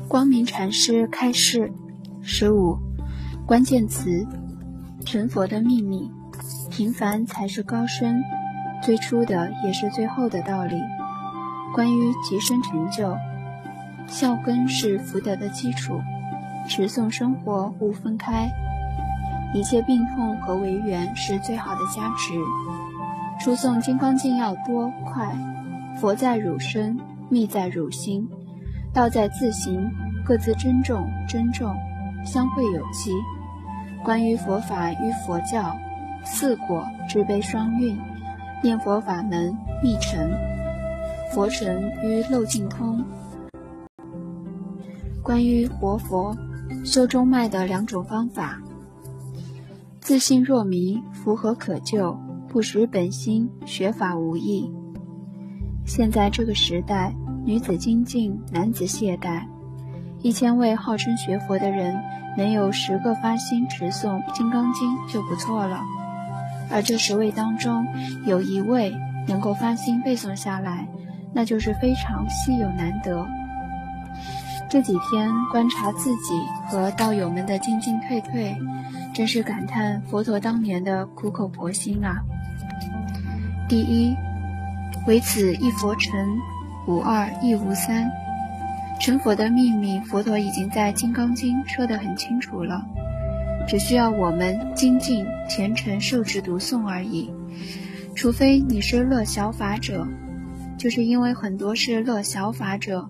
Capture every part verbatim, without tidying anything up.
光明禅师开示十五，关键词：成佛的秘密。平凡才是高深，最初的也是最后的道理。关于极深成就，孝根是福德的基础，持诵生活勿分开。一切病痛和违缘是最好的加持。出诵金刚经要多快，佛在汝身，密在汝心，道在自行，各自珍重珍重，相会有期。关于佛法与佛教，四果智悲双运，念佛法门密成，佛成与漏尽通。关于活佛修中脉的两种方法，自信若迷，福何可救？不识本心，学法无益。现在这个时代，女子精进，男子懈怠。一千位号称学佛的人，能有十个发心持诵《金刚经》就不错了。而这十位当中，有一位能够发心背诵下来，那就是非常稀有难得。这几天观察自己和道友们的进进退退，真是感叹佛陀当年的苦口婆心啊。第一，唯此一佛成，无二亦无三。成佛的秘密，佛陀已经在《金刚经》说得很清楚了，只需要我们精进虔诚受持读诵而已。除非你是乐小法者，就是因为很多是乐小法者，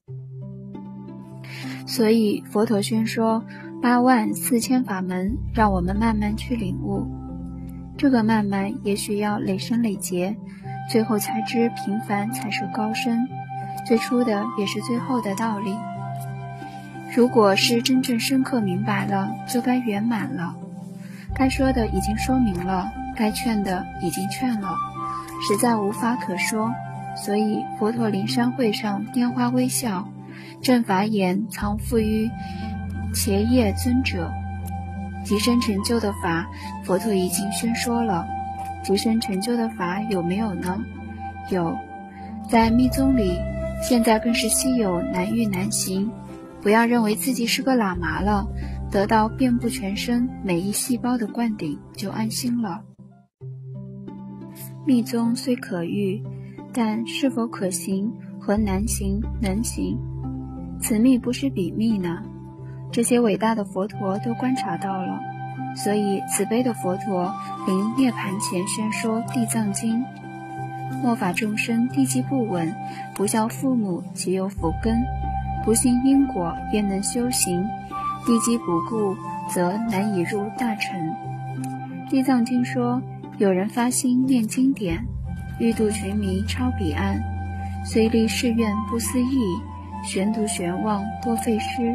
所以佛陀宣说八万四千法门，让我们慢慢去领悟。这个慢慢也许要累生累劫，最后才知平凡才是高深，最初的也是最后的道理。如果是真正深刻明白了，就该圆满了。该说的已经说明了，该劝的已经劝了，实在无法可说。所以佛陀灵山会上拈花微笑，正法眼藏富于伽叶尊者。极深成就的法，佛陀已经宣说了。极深成就的法有没有呢？有，在密宗里，现在更是稀有难遇难行。不要认为自己是个喇嘛了，得到遍布全身每一细胞的灌顶就安心了。密宗虽可遇，但是否可行和难行能行，此密不是彼密呢？这些伟大的佛陀都观察到了，所以慈悲的佛陀临涅盘前宣说地藏经：末法众生地基不稳，不孝父母岂有福根？不信因果焉能修行？地基不固，则难以入大乘。地藏经说，有人发心念经典，欲度群迷超彼岸，虽立誓愿不思议，悬读悬望多费诗。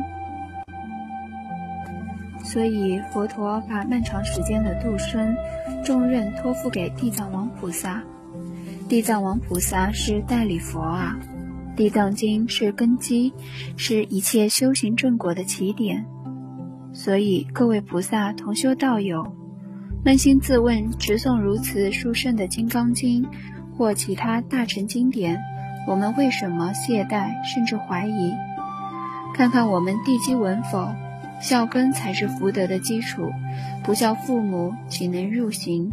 所以佛陀把漫长时间的度生重任托付给地藏王菩萨。地藏王菩萨是代理佛啊，地藏经是根基，是一切修行正果的起点。所以各位菩萨同修道友，扪心自问，持诵如此殊胜的金刚经或其他大乘经典，我们为什么懈怠甚至怀疑？看看我们地基稳否？孝根才是福德的基础，不孝父母岂能入行？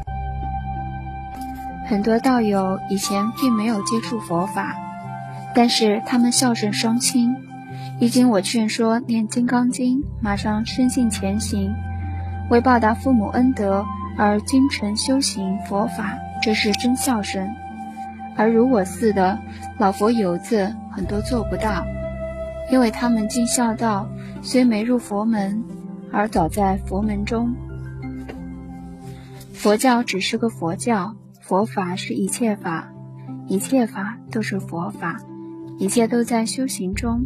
很多道友以前并没有接触佛法，但是他们孝顺双亲，一经我劝说念金刚经，马上深信前行，为报答父母恩德而精诚修行佛法，这是真孝顺。而如我似的老佛游子，很多做不到，因为他们尽孝道，虽没入佛门，而早在佛门中。佛教只是个佛教，佛法是一切法，一切法都是佛法，一切都在修行中。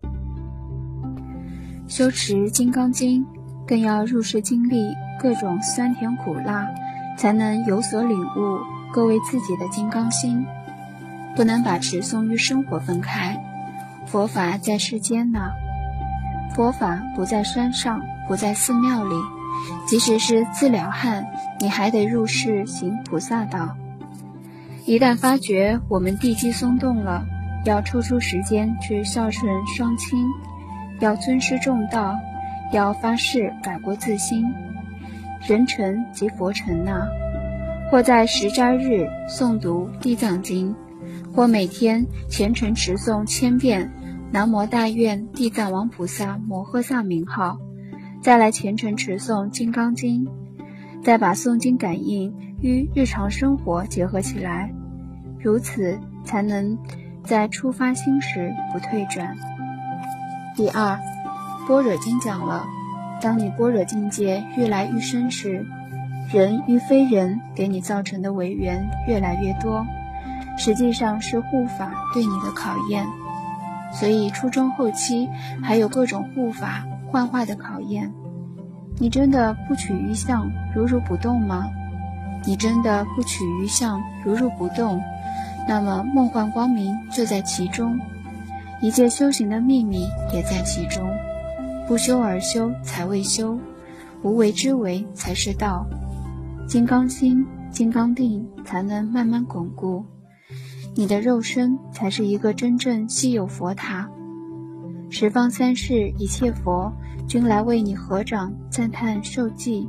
修持金刚经，更要入世经历各种酸甜苦辣，才能有所领悟各位自己的金刚心。不能把持诵与生活分开。佛法在世间呢，佛法不在山上，不在寺庙里，即使是自了汉，你还得入世行菩萨道。一旦发觉我们地基松动了， 要抽出时间去孝顺双亲，要尊师重道，要发誓改过自新。人成即佛成呐、啊！或在十斋日诵读地藏经，或每天虔诚持诵千遍南无大愿地藏王菩萨摩诃萨名号，再来虔诚持诵金刚经，再把诵经感应与日常生活结合起来，如此才能在出发心时不退转。第二，般若经讲了，当你般若境界愈来愈深时，人与非人给你造成的违缘越来越多，实际上是护法对你的考验。所以初中后期还有各种护法幻化的考验。你真的不取于相，如如不动吗？你真的不取于相，如如不动，那么梦幻光明就在其中，一切修行的秘密也在其中。不修而修才为修，无为之为才是道。金刚心、金刚定才能慢慢巩固，你的肉身才是一个真正稀有佛塔。十方三世一切佛均来为你合掌赞叹受记。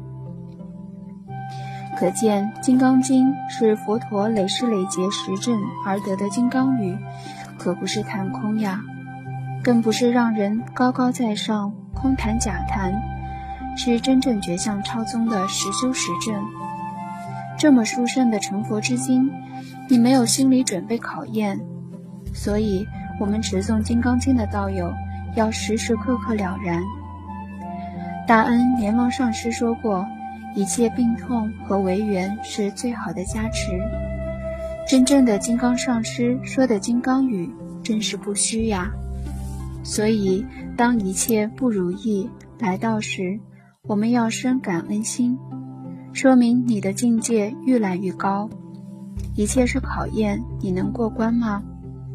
可见《金刚经》是佛陀累世累劫实证而得的金刚语，可不是谈空呀，更不是让人高高在上空谈假谈，是真正觉相超宗的实修实证。这么殊胜的成佛之经，你没有心理准备考验，所以我们持诵金刚经的道友要时时刻刻了然。大恩莲王上师说过，一切病痛和违缘是最好的加持。真正的金刚上师说的金刚语真是不虚呀。所以当一切不如意来到时，我们要生感恩心，说明你的境界愈来愈高。一切是考验，你能过关吗？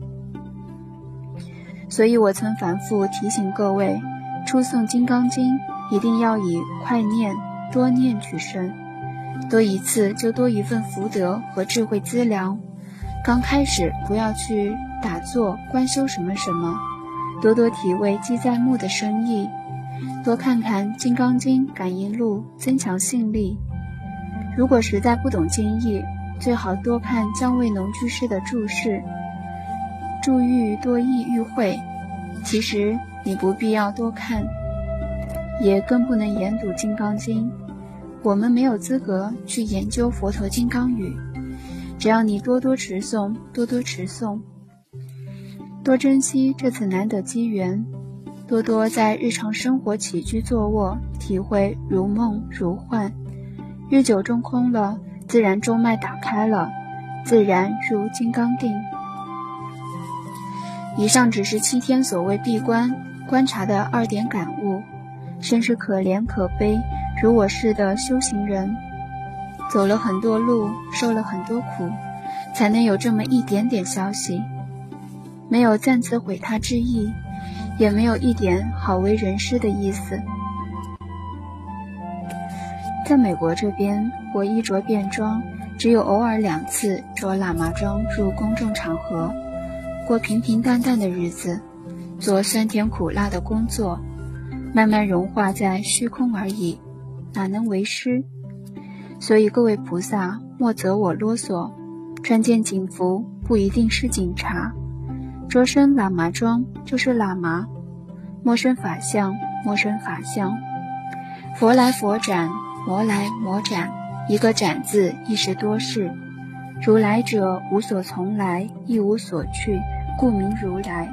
所以我曾反复提醒各位，初诵金刚经一定要以快念多念取胜，多一次就多一份福德和智慧资粮。刚开始不要去打坐观修什么什么，多多体味记在目的深意，多看看金刚经感应录，增强信力。如果实在不懂经义，最好多看姜维农居士的注释，注喻多义喻会。其实你不必要多看，也更不能研读金刚经，我们没有资格去研究佛陀金刚语。只要你多多持诵，多多持诵，多珍惜这次难得机缘，多多在日常生活起居坐卧体会如梦如幻，日久中空了，自然中脉打开了，自然入金刚定。以上只是七天所谓闭关观察的二点感悟，真是可怜可悲，如我似的修行人，走了很多路，受了很多苦，才能有这么一点点消息。没有暂辞毁他之意，也没有一点好为人师的意思。在美国这边，我衣着便装，只有偶尔两次着喇嘛装入公众场合，过平平淡淡的日子，做酸甜苦辣的工作，慢慢融化在虚空而已，哪能为师？所以各位菩萨莫责我啰嗦，穿件警服不一定是警察，着身喇嘛装就是喇嘛，莫生法相莫生法相，佛来佛斩，魔来魔斩，一个斩字亦是多事。如来者无所从来，亦无所去，故名如来。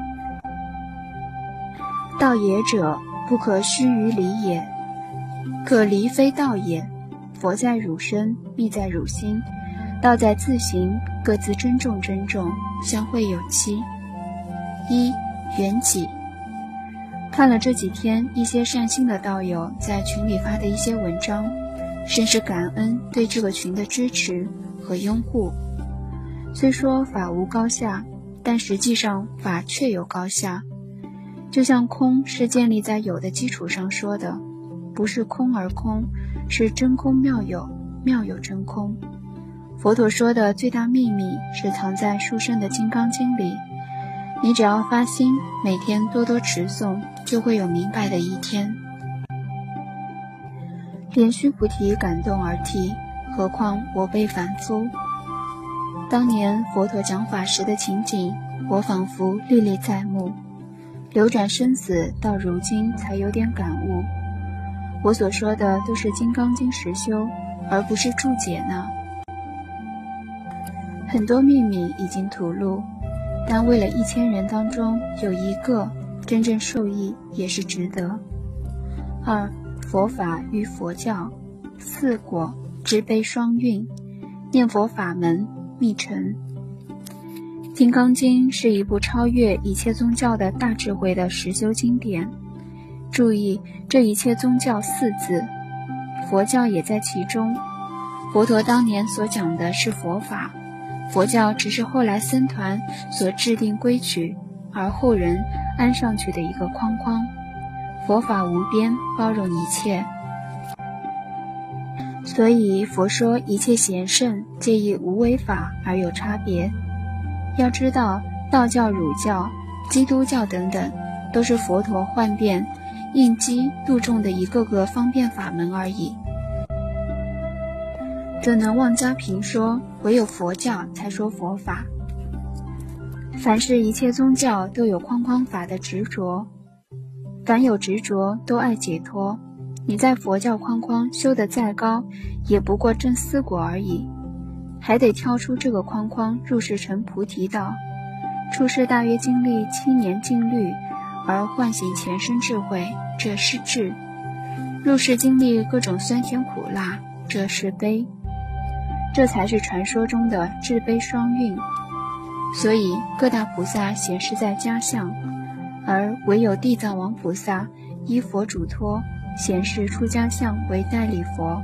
道也者，不可虚于理也，可离非道也。佛在汝身，密在汝心，道在自行，各自珍重珍重，相会有期。一、缘起。看了这几天一些善心的道友在群里发的一些文章，深是感恩对这个群的支持和拥护。虽说法无高下，但实际上法确有高下。就像空是建立在有的基础上说的，不是空而空，是真空妙有，妙有真空。佛陀说的最大秘密是藏在殊胜的金刚经里， 你只要发心，每天多多持诵，就会有明白的一天。连须菩提感动而涕，何况我辈凡夫。当年佛陀讲法时的情景，我仿佛历历在目，流转生死，到如今才有点感悟。我所说的都是《金刚经》实修，而不是注解呢。很多秘密已经吐露，但为了一千人当中有一个真正受益，也是值得。二、佛法与佛教，四果知悲双运，念佛法门密乘。金刚经是一部超越一切宗教的大智慧的实修经典。注意这一切宗教四字，佛教也在其中。佛陀当年所讲的是佛法，佛教只是后来僧团所制定规矩，而后人安上去的一个框框。佛法无边，包容一切。所以佛说一切贤圣皆以无为法而有差别。要知道道教、儒教、基督教等等，都是佛陀幻变应机度众的一个个方便法门而已。这能妄加评说，唯有佛教才说佛法。凡是一切宗教都有框框法的执着，凡有执着都爱解脱。你在佛教框框修得再高，也不过证四果而已，还得跳出这个框框，入世成菩提道。出世大约经历七年禁律，而唤醒前生智慧，这是智；入世经历各种酸甜苦辣，这是悲。这才是传说中的智悲双运。所以各大菩萨显示在家相，而唯有地藏王菩萨依佛嘱托，显示出家相为代理佛。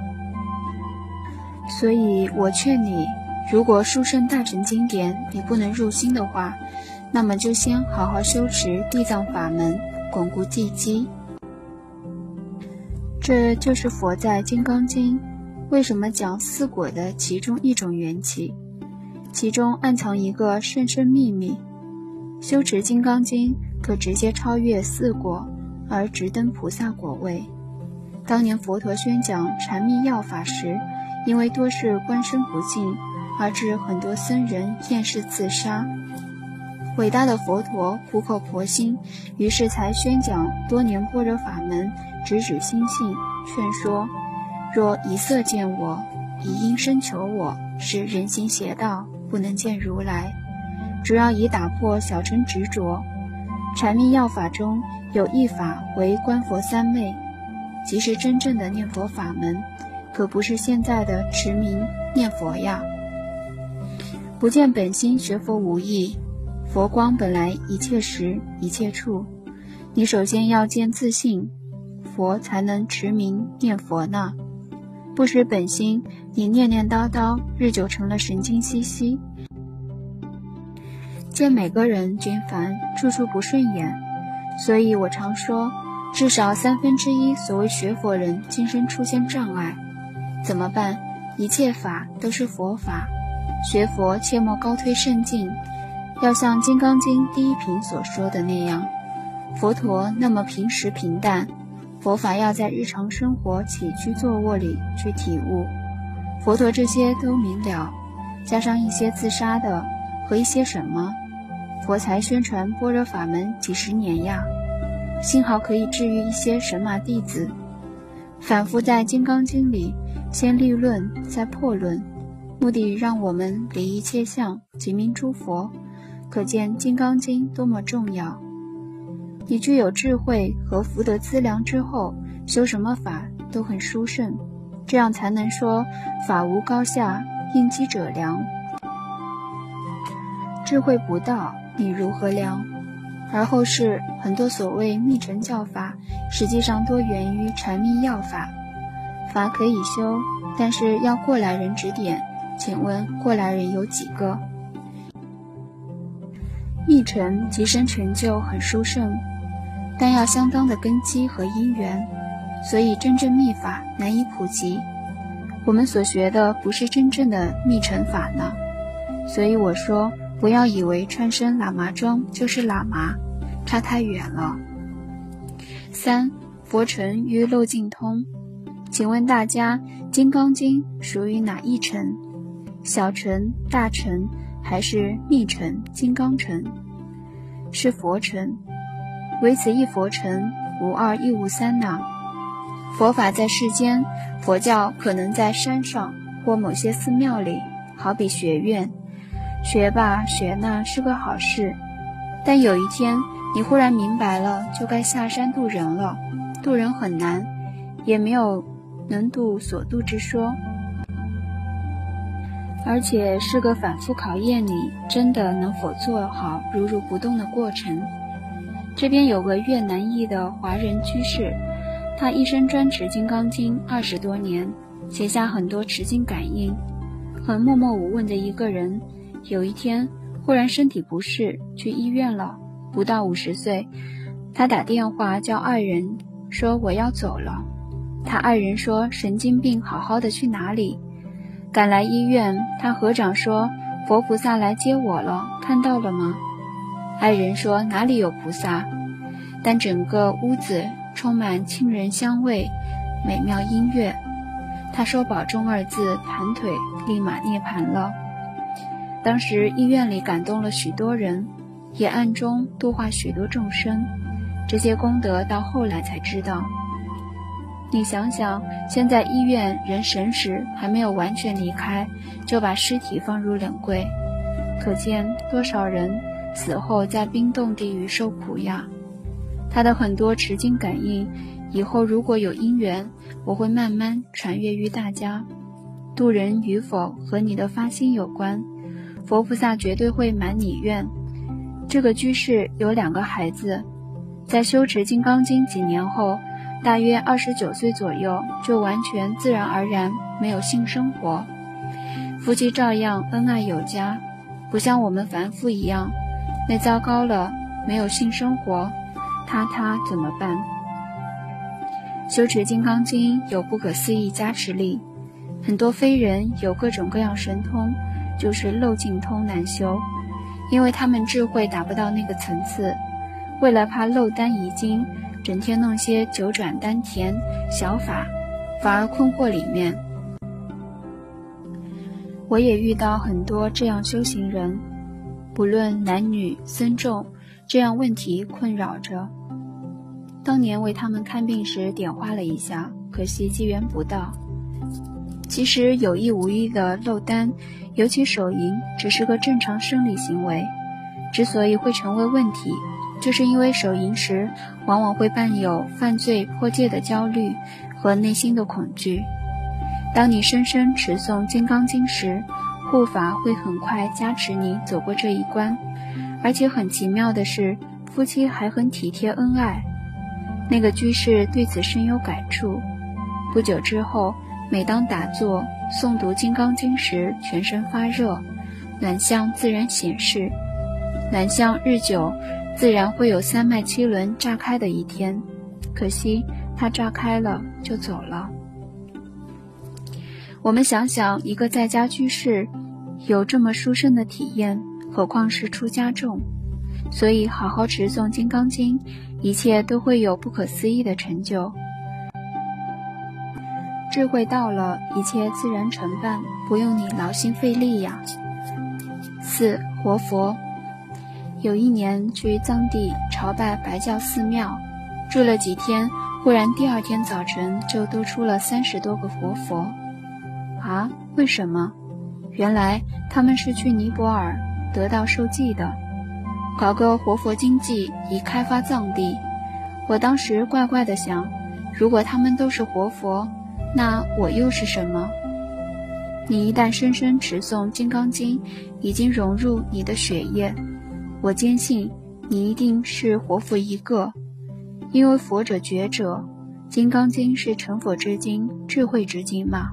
所以我劝你，如果书圣大乘经典你不能入心的话，那么就先好好修持地藏法门，巩固地基。这就是佛在《金刚经》为什么讲四果的其中一种缘起，其中暗藏一个甚深秘密。修持《金刚经》可直接超越四果，而直登菩萨果位。当年佛陀宣讲禅密要法时，因为多是观身不净，而致很多僧人厌世自杀。伟大的佛陀苦口婆心，于是才宣讲多年般若法门，直指心性，劝说若以色见我，以音声求我，是人行邪道，不能见如来。主要以打破小乘执着。禅密要法中有一法为观佛三昧，即是真正的念佛法门，可不是现在的持名念佛呀。不见本心学佛无益，佛光本来一切时一切处，你首先要见自性，佛才能持名念佛呢。不识本心，你念念叨叨，日久成了神经兮兮。见每个人均凡，处处不顺眼。所以我常说，至少三分之一所谓学佛人今生出现障碍。怎么办？一切法都是佛法，学佛切莫高推圣境，要像《金刚经》第一品所说的那样，佛陀那么平实平淡，佛法要在日常生活起居坐卧里去体悟。佛陀这些都明了，加上一些自杀的和一些什么，佛才宣传般若法门几十年呀，幸好可以治愈一些神马弟子。反复在《金刚经》里先立论再破论，目的让我们离一切相，即名诸佛。可见《金刚经》多么重要。你具有智慧和福德资粮之后，修什么法都很殊胜，这样才能说法无高下，应机者量。智慧不到，你如何量？而后世很多所谓密乘教法，实际上多源于禅密要法。法可以修，但是要过来人指点。请问过来人有几个？密乘即生成就很殊胜，但要相当的根基和因缘，所以真正密法难以普及。我们所学的不是真正的密乘法呢。所以我说， 不要以为穿身喇嘛装就是喇嘛，差太远了。三、佛尘与漏尽通。请问大家，金刚经属于哪一尘？小乘、大乘还是密乘、金刚乘？是佛乘。唯此一佛乘，无二亦无三呐。佛法在世间，佛教可能在山上或某些寺庙里，好比学院，学吧学那是个好事，但有一天你忽然明白了，就该下山渡人了。渡人很难，也没有能渡所渡之说，而且是个反复考验你真的能否做好如如不动的过程。这边有个越南裔的华人居士，他一生专持金刚经二十多年，写下很多持经感应。很默默无闻的一个人，有一天忽然身体不适，去医院了。不到五十岁，他打电话叫爱人说我要走了。他爱人说神经病，好好的去哪里？赶来医院，他合掌说佛菩萨来接我了，看到了吗？爱人说哪里有菩萨？但整个屋子充满沁人香味，美妙音乐。他说保重二字，盘腿立马涅槃了。当时医院里感动了许多人，也暗中度化许多众生，这些功德到后来才知道。你想想，现在医院人神识还没有完全离开，就把尸体放入冷柜，可见多少人死后在冰冻地狱受苦呀。他的很多持经感应，以后如果有因缘，我会慢慢传阅于大家。渡人与否和你的发心有关，佛菩萨绝对会满你愿。这个居士有两个孩子，在修持金刚经几年后，大约二十九岁左右，就完全自然而然没有性生活，夫妻照样恩爱有加，不像我们凡夫一样，那糟糕了，没有性生活，他他怎么办？修持金刚经有不可思议加持力，很多非人有各种各样神通，就是漏尽通难修，因为他们智慧达不到那个层次，为了怕漏丹遗精，整天弄些九转丹田小法，反而困惑里面。我也遇到很多这样修行人，不论男女僧众，这样问题困扰着。当年为他们看病时点化了一下，可惜机缘不到。其实有意无意的漏丹，尤其手淫，只是个正常生理行为，之所以会成为问题，就是因为手淫时往往会伴有犯罪破戒的焦虑和内心的恐惧。当你深深持诵金刚经时，护法会很快加持你走过这一关，而且很奇妙的是，夫妻还很体贴恩爱。那个居士对此深有感触，不久之后，每当打坐诵读金刚经时，全身发热，卵相自然显示，卵相日久，自然会有三脉七轮炸开的一天，可惜它炸开了就走了。我们想想，一个在家居士有这么殊胜的体验，何况是出家众？所以好好持诵金刚经，一切都会有不可思议的成就。智慧到了，一切自然成办，不用你劳心费力呀。四、活佛。有一年去藏地朝拜白教寺庙，住了几天，忽然第二天早晨就多出了三十多个活佛。啊，为什么？原来他们是去尼泊尔得道受记的，搞个活佛经济以开发藏地。我当时怪怪地想，如果他们都是活佛，那我又是什么？你一旦深深持诵金刚经，已经融入你的血液，我坚信你一定是活佛一个，因为佛者觉者，金刚经是成佛之经，智慧之经嘛。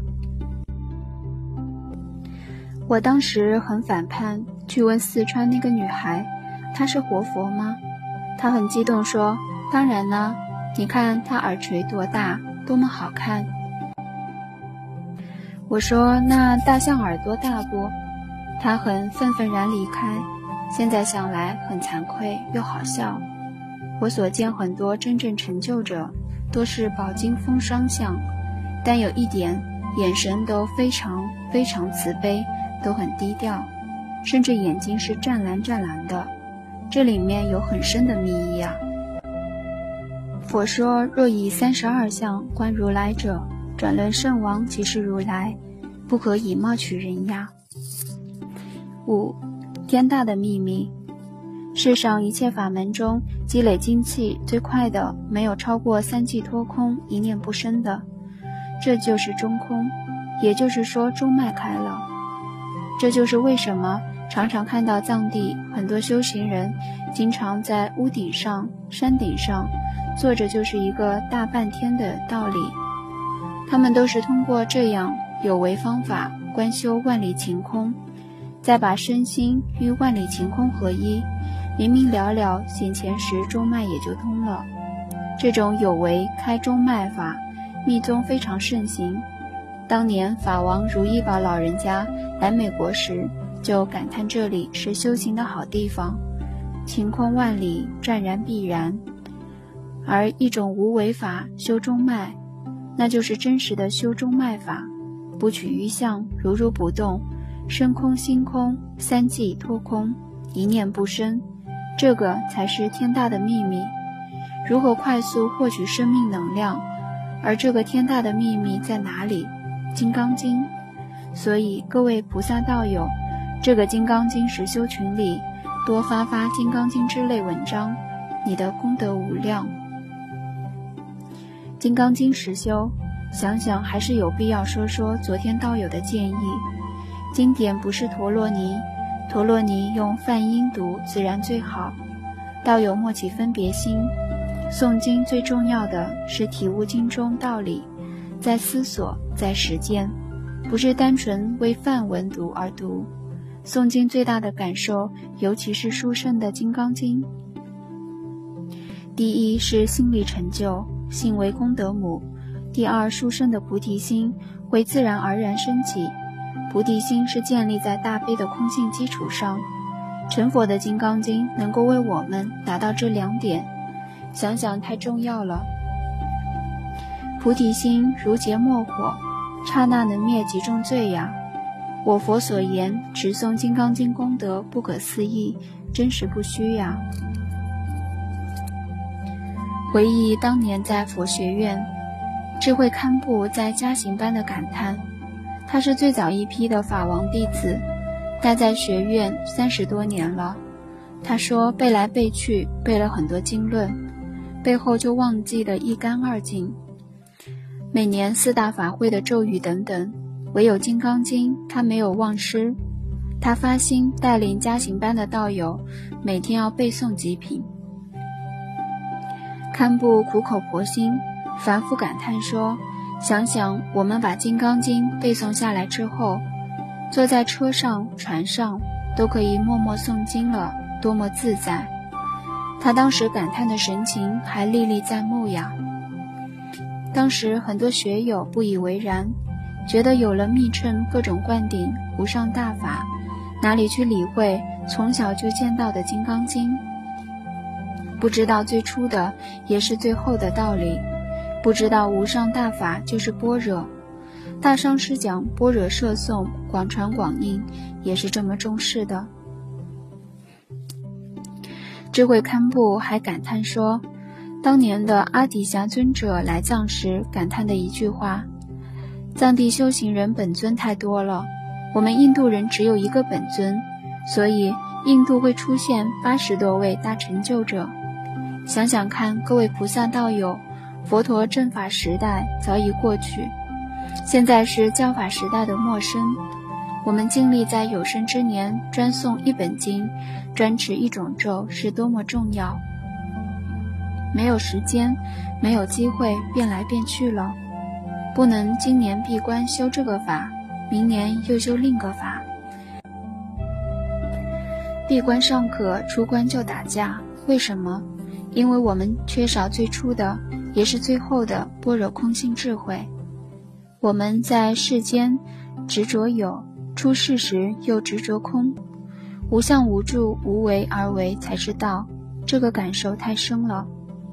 我当时很反叛，去问四川那个女孩，她是活佛吗？她很激动说，当然啦，你看她耳垂多大，多么好看。我说，那大象耳朵大不？她很愤愤然离开， 现在想来很惭愧又好笑。我所见很多真正成就者，多是饱经风霜相，但有一点，眼神都非常非常慈悲，都很低调，甚至眼睛是湛蓝湛蓝的，这里面有很深的密意啊。佛说，若以三十二相观如来者，转轮圣王即是如来，不可以貌取人呀。五、天大的秘密。世上一切法门中，积累精气最快的，没有超过三际脱空，一念不生的，这就是中空，也就是说中脉开了。这就是为什么常常看到藏地很多修行人经常在屋顶上、山顶上坐着，就是一个大半天的道理。他们都是通过这样有为方法观修万里晴空，再把身心与万里晴空合一，明明了了显前时，中脉也就通了。这种有为开中脉法，密宗非常盛行。当年法王如意宝老人家来美国时，就感叹这里是修行的好地方，晴空万里，湛然必然。而一种无为法修中脉，那就是真实的修中脉法，不取于相，如如不动，身空心空，三际脱空，一念不生，这个才是天大的秘密。如何快速获取生命能量？而这个天大的秘密在哪里？金刚经。所以各位菩萨道友，这个金刚经实修群里多发发金刚经之类文章，你的功德无量。金刚经实修，想想还是有必要说说昨天道友的建议。经典不是陀罗尼，陀罗尼用梵音读自然最好，道友莫起分别心。诵经最重要的是体悟经中道理，在思索，在实践，不是单纯为梵文读而读。诵经最大的感受，尤其是殊胜的金刚经，第一是心理成就，心为功德母；第二，殊胜的菩提心会自然而然升起。菩提心是建立在大悲的空性基础上，成佛的金刚经能够为我们达到这两点，想想太重要了。菩提心如劫末火，刹那能灭几重罪呀！我佛所言持诵金刚经功德不可思议，真实不虚呀。回忆当年在佛学院，智慧堪布在加行班的感叹，他是最早一批的法王弟子，待在学院三十多年了。他说背来背去，背了很多经论，背后就忘记了一干二净。每年四大法会的咒语等等，唯有金刚经他没有忘失。他发心带领加行班的道友每天要背诵几品。堪布苦口婆心，反复感叹说，想想我们把金刚经背诵下来之后，坐在车上船上都可以默默诵经了，多么自在。他当时感叹的神情还历历在目呀。当时很多学友不以为然，觉得有了密乘各种灌顶无上大法，哪里去理会从小就见到的金刚经，不知道最初的也是最后的道理，不知道无上大法就是般若。大上师讲般若摄诵广传广印，也是这么重视的。智慧堪布还感叹说，当年的阿底峡尊者来藏时感叹的一句话，藏地修行人本尊太多了，我们印度人只有一个本尊，所以印度会出现八十多位大成就者。想想看，各位菩萨道友，佛陀正法时代早已过去，现在是教法时代的末生，我们尽力在有生之年专诵一本经，专持一种咒是多么重要。没有时间，没有机会变来变去了，不能今年闭关修这个法，明年又修另个法。闭关尚可，出关就打架，为什么？因为我们缺少最初的，也是最后的般若空性智慧。我们在世间执着有，出世时又执着空。 无相无住，无为而为才是道，这个感受太深了。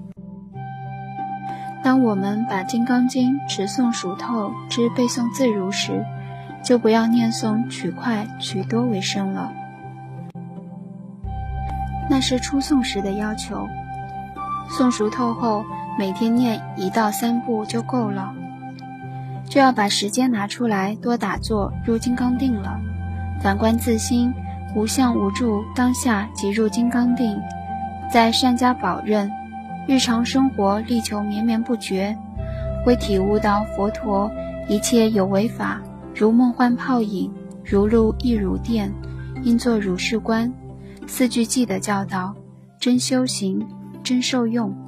当我们把《金刚经》持诵熟透之背诵自如时，就不要念诵取快取多为深了，那是初诵时的要求。诵熟透后，每天念一到三部就够了，就要把时间拿出来多打坐入金刚定了。反观自心，无相无住，当下即入金刚定，在善加保任，日常生活力求绵绵不绝，会体悟到佛陀一切有为法如梦幻泡影，如露亦如电，应作如是观，四句偈的教导，真修行真受用。